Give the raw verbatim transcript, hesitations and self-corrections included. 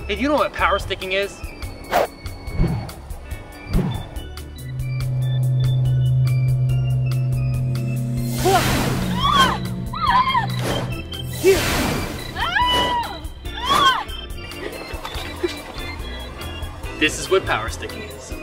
Hey, do you know what power sticking is? Here. This is what power sticking is.